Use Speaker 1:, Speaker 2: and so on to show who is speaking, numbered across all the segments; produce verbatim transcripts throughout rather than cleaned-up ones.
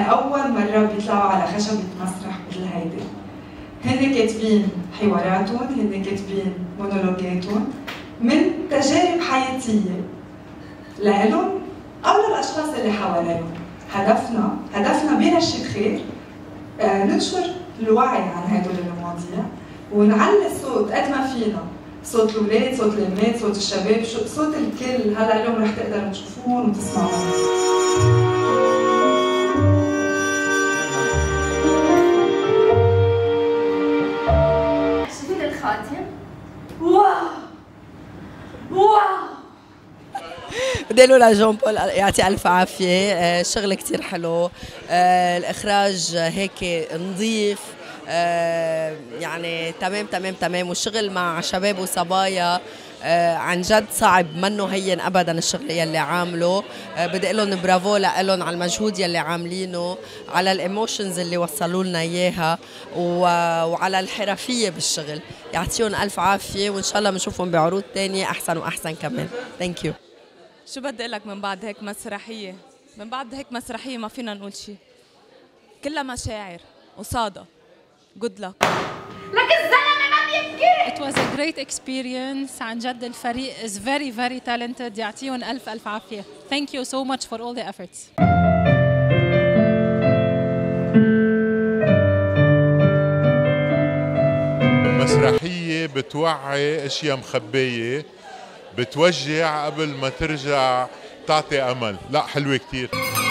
Speaker 1: أول مرة بيطلعوا على خشبة مسرح مثل هيدي. هن كاتبين حواراتهم، هن كاتبين مونولوجاتهم من تجارب حياتية لهم أو للأشخاص اللي حواليهم. هدفنا هدفنا بنشرة خير آه ننشر الوعي عن هدول المواضيع ونعلي الصوت قد ما فينا، صوت الأولاد، صوت البنات، صوت الشباب، صوت الكل. هلا اليوم رح تقدروا تشوفوهم وتسمعوهم.
Speaker 2: شوفي الخاتم. واو واو.
Speaker 3: بدي له لجون بول يعطيه الف عافيه، شغل كثير حلو، الاخراج هيك نظيف، يعني تمام تمام تمام، والشغل مع شباب وصبايا عن جد صعب، منه هين ابدا الشغل يلي عامله. بدي اقول لهم برافو لهم على المجهود يلي عاملينه، على الايموشنز اللي وصلوا لنا اياها، وعلى الحرفيه بالشغل. يعطيهم الف عافيه، وان شاء الله بنشوفهم بعروض ثانيه احسن واحسن كمان. ثانك يو.
Speaker 4: شو بدي اقول لك، من بعد هيك مسرحيه من بعد هيك مسرحيه ما فينا نقول شيء، كلها مشاعر وصادة. good luck.
Speaker 2: لك الزلمه ما بيبكي.
Speaker 5: It was a great experience. عن جد الفريق is very very talented. يعطيهم ألف ألف عافية. Thank you so much for all the efforts.
Speaker 6: المسرحية بتوعي اشياء مخبية، بتوجع قبل ما ترجع تعطي امل. لا حلوة كتير.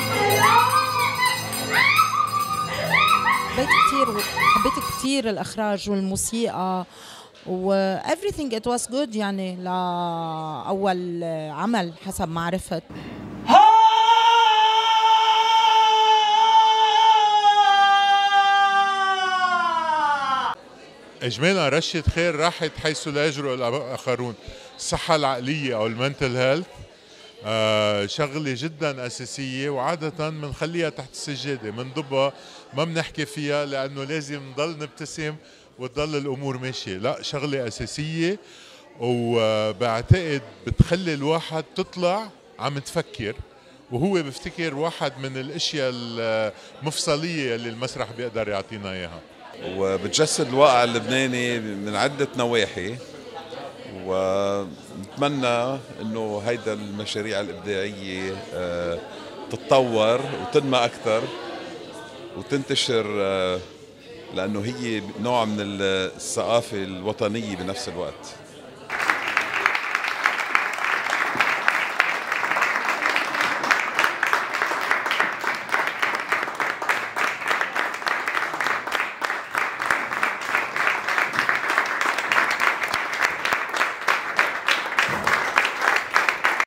Speaker 7: حبيت كثير حبيت كثير الاخراج والموسيقى و everything it was good، يعني لأول عمل حسب ما عرفت.
Speaker 6: اجمالا رشة خير راحت حيث لا يجرؤ الاخرون. الصحة العقلية او المنتل هيلث آه شغلة جدا أساسية، وعادة بنخليها تحت السجادة، بنضبها ما بنحكي فيها لأنه لازم نضل نبتسم وتضل الأمور ماشية. لا، شغلة أساسية، وبعتقد بتخلي الواحد تطلع عم تفكر، وهو بفتكر واحد من الأشياء المفصلية اللي المسرح بيقدر يعطينا إياها.
Speaker 8: وبتجسد الواقع اللبناني من عدة نواحي، ونتمنى انه هيدا المشاريع الابداعيه تتطور وتنمى اكثر وتنتشر، لانه هي نوع من الثقافه الوطنيه بنفس الوقت.